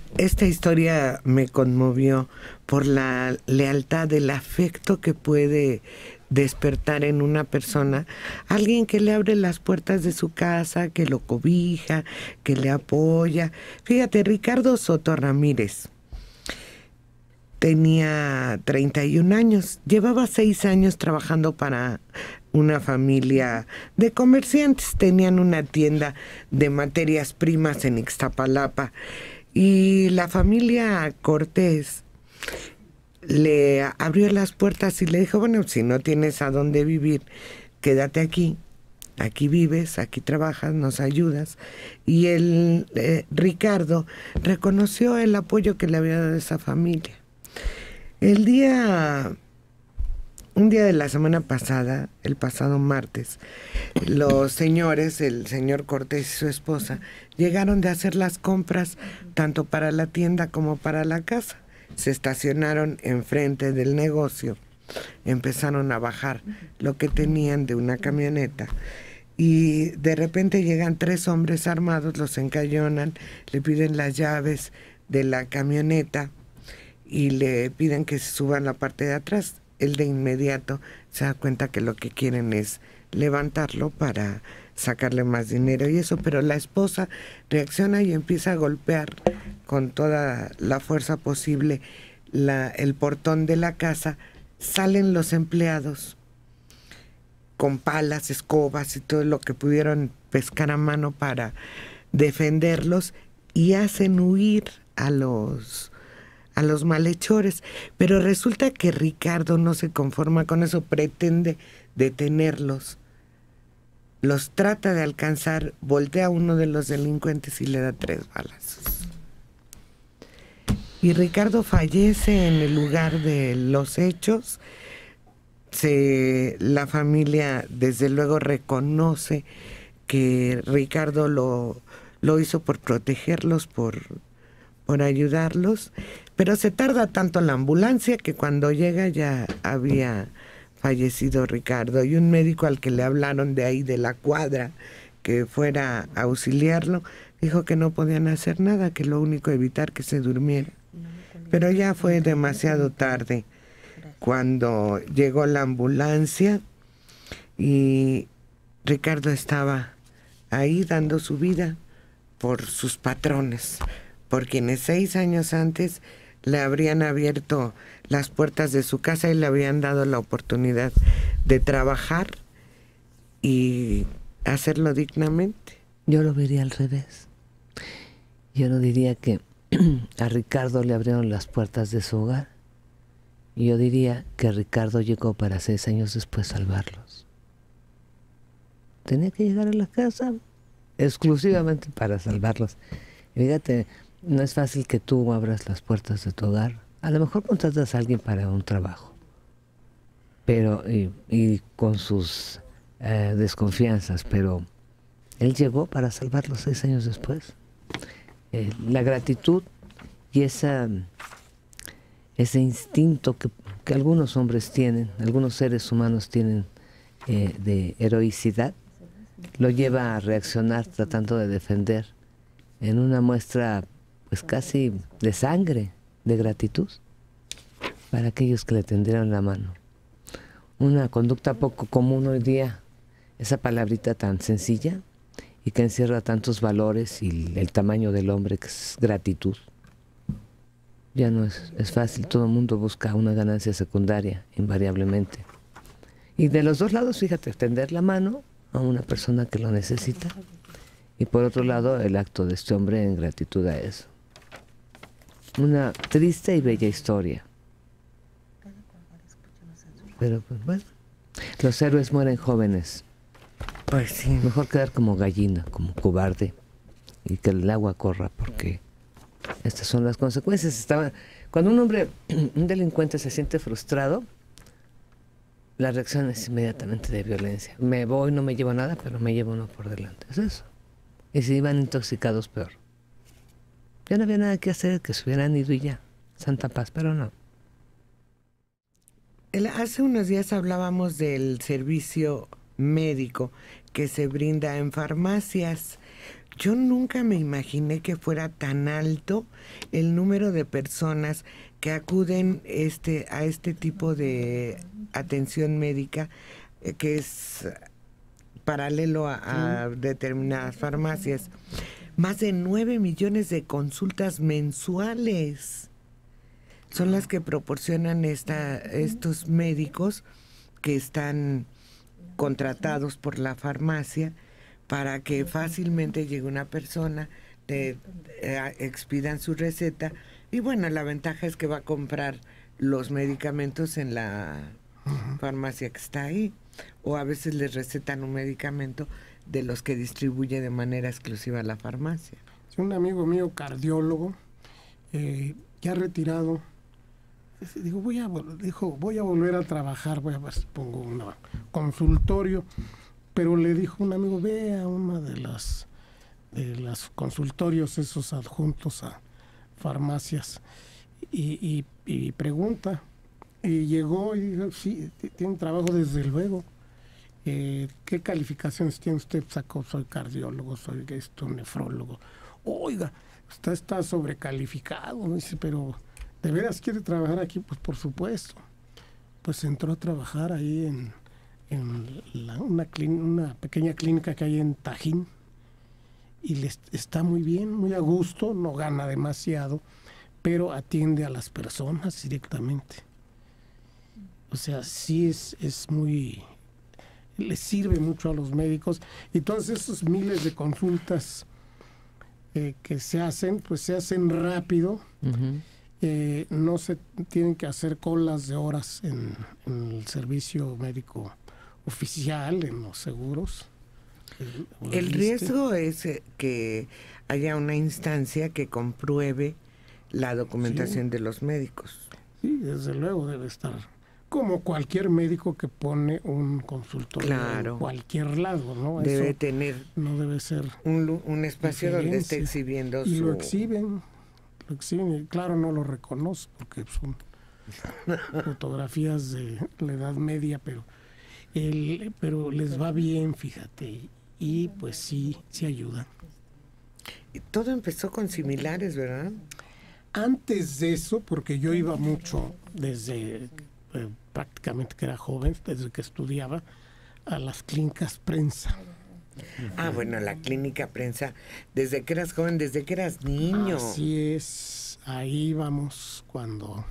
Esta historia me conmovió por la lealtad, el afecto que puede despertar en una persona, alguien que le abre las puertas de su casa, que lo cobija, que le apoya. Fíjate, Ricardo Soto Ramírez tenía 31 años, llevaba 6 años trabajando para una familia de comerciantes, tenían una tienda de materias primas en Ixtapalapa y la familia Cortés le abrió las puertas y le dijo, bueno, si no tienes a dónde vivir, quédate aquí. Aquí vives, aquí trabajas, nos ayudas. Y Ricardo reconoció el apoyo que le había dado esa familia. El día, un día de la semana pasada, el pasado martes, los señores, el señor Cortés y su esposa, llegaron de hacer las compras tanto para la tienda como para la casa. Se estacionaron enfrente del negocio, empezaron a bajar lo que tenían de una camioneta y de repente llegan 3 hombres armados, los encañonan, le piden las llaves de la camioneta y le piden que se suban la parte de atrás. Él de inmediato se da cuenta que lo que quieren es levantarlo para sacarle más dinero y eso, pero la esposa reacciona y empieza a golpear con toda la fuerza posible el portón de la casa. Salen los empleados con palas, escobas y todo lo que pudieron pescar a mano para defenderlos y hacen huir a los malhechores. Pero resulta que Ricardo no se conforma con eso, pretende detenerlos. Los trata de alcanzar, voltea a uno de los delincuentes y le da 3 balazos. Y Ricardo fallece en el lugar de los hechos. La familia desde luego reconoce que Ricardo lo hizo por protegerlos, por ayudarlos, pero se tarda tanto la ambulancia que cuando llega ya había fallecido Ricardo, y un médico al que le hablaron de ahí de la cuadra que fuera a auxiliarlo dijo que no podían hacer nada, que lo único evitar que se durmiera. Pero ya fue demasiado tarde cuando llegó la ambulancia y Ricardo estaba ahí dando su vida por sus patrones, por quienes 6 años antes le habrían abierto las puertas de su casa y le habían dado la oportunidad de trabajar y hacerlo dignamente. Yo lo vería al revés. Yo no diría que a Ricardo le abrieron las puertas de su hogar. Yo diría que Ricardo llegó para 6 años después salvarlos. Tenía que llegar a la casa exclusivamente para salvarlos. Y fíjate, no es fácil que tú abras las puertas de tu hogar. A lo mejor contratas a alguien para un trabajo, pero y con sus desconfianzas, pero él llegó para salvarlos 6 años después. La gratitud y ese instinto que algunos hombres tienen, algunos seres humanos tienen de heroicidad, lo lleva a reaccionar tratando de defender en una muestra pues casi de sangre, de gratitud para aquellos que le tendieron la mano. Una conducta poco común hoy día, esa palabrita tan sencilla y que encierra tantos valores y el tamaño del hombre, que es gratitud. Ya no es fácil, todo el mundo busca una ganancia secundaria, invariablemente. Y de los dos lados, fíjate, tender la mano a una persona que lo necesita, y por otro lado, el acto de este hombre en gratitud a eso. Una triste y bella historia. Pero pues bueno, los héroes mueren jóvenes. Pues sí. Mejor quedar como gallina, como cobarde, y que el agua corra, porque estas son las consecuencias. Cuando un delincuente se siente frustrado, la reacción es inmediatamente de violencia. Me voy, no me llevo nada, pero me llevo uno por delante. Es eso. Y si iban intoxicados, peor. Ya no había nada que hacer, que se hubieran ido y ya. Santa paz, pero no. Hace unos días hablábamos del servicio médico que se brinda en farmacias Yo nunca me imaginé que fuera tan alto el número de personas que acuden a este tipo de atención médica, que es paralelo a determinadas farmacias. Más de 9 millones de consultas mensuales son las que proporcionan estos médicos que están contratados por la farmacia para que fácilmente llegue una persona, te expidan su receta, y bueno, la ventaja es que va a comprar los medicamentos en la farmacia que está ahí, o a veces les recetan un medicamento de los que distribuye de manera exclusiva la farmacia. Un amigo mío, cardiólogo, ya retirado, dijo, voy a volver a trabajar, voy a ver si pongo un consultorio, pero le dijo un amigo, ve a una de las consultorios esos adjuntos a farmacias y pregunta, y llegó y dijo, sí, tiene trabajo desde luego. ¿Qué calificaciones tiene usted? Sacó, soy cardiólogo, soy nefrólogo. Oiga, usted está sobrecalificado, ¿no? Dice, pero ¿de veras quiere trabajar aquí? Pues por supuesto. Pues entró a trabajar ahí en una pequeña clínica que hay en Tajín, y está muy bien, muy a gusto, no gana demasiado, pero atiende a las personas directamente. O sea, sí es muy... le sirve mucho a los médicos, y todos esos miles de consultas que se hacen, pues se hacen rápido. No se tienen que hacer colas de horas en el servicio médico oficial, en los seguros. El riesgo es que haya una instancia que compruebe la documentación de los médicos. Sí, desde luego debe estar, como cualquier médico que pone un consultorio en cualquier lado, ¿no? Debe eso tener, no debe ser un espacio donde esté exhibiendo y lo exhiben, y claro, no lo reconozco porque son fotografías de la Edad Media, pero les va bien, fíjate, y pues sí ayuda. Y todo empezó con similares, ¿verdad? Antes de eso, porque yo iba mucho desde prácticamente que era joven, desde que estudiaba, a las clínicas Prensa. Bueno, la clínica Prensa, desde que eras joven, desde que eras niño. Así es, ahí íbamos cuando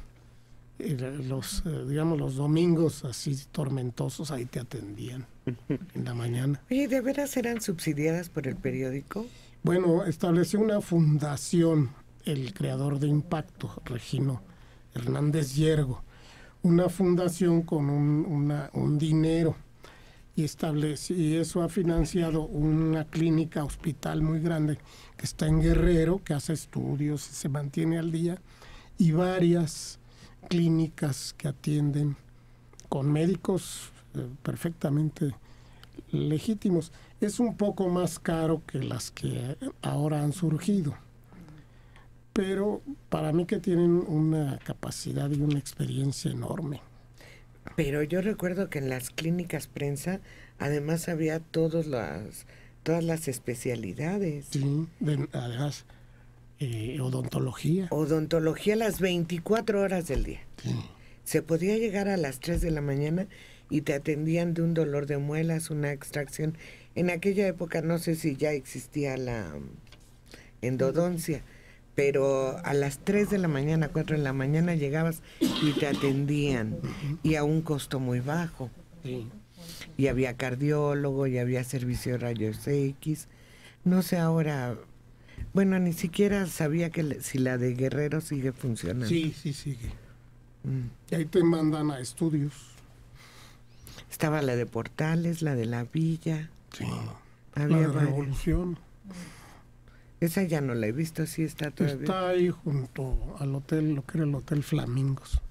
los domingos así tormentosos, ahí te atendían en la mañana. Oye, ¿de veras eran subsidiadas por el periódico? Bueno, estableció una fundación el creador de Impacto, Regino Hernández Yergo, una fundación con un dinero, y eso ha financiado una clínica hospital muy grande que está en Guerrero, que hace estudios y se mantiene al día, y varias clínicas que atienden con médicos perfectamente legítimos. Es un poco más caro que las que ahora han surgido, pero para mí que tienen una capacidad y una experiencia enorme. Pero yo recuerdo que en las clínicas Prensa además había todas las especialidades. Sí, además odontología. Odontología las 24 horas del día. Sí. Se podía llegar a las 3 de la mañana y te atendían de un dolor de muelas, una extracción. En aquella época no sé si ya existía la endodoncia, pero a las 3 de la mañana, 4 de la mañana llegabas y te atendían, y a un costo muy bajo. Sí. Y había cardiólogo, y había servicio de rayos X. No sé ahora, bueno, ni siquiera sabía si la de Guerrero sigue funcionando. Sí, sigue. Y ahí te mandan a estudios. Estaba la de Portales, la de la Villa. Sí. Había la de Revolución. Esa ya no la he visto, sí está todavía. Está ahí junto al hotel, lo que era el Hotel Flamingos.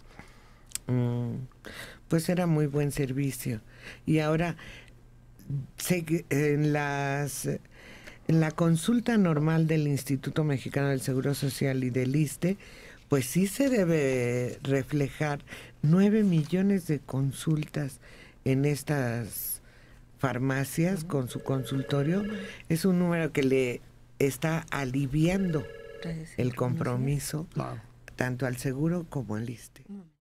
Pues era muy buen servicio. Y ahora, en la consulta normal del Instituto Mexicano del Seguro Social y del ISSSTE, pues sí se debe reflejar 9 millones de consultas en estas farmacias con su consultorio, es un número que le está aliviando el compromiso tanto al seguro como al ISSSTE.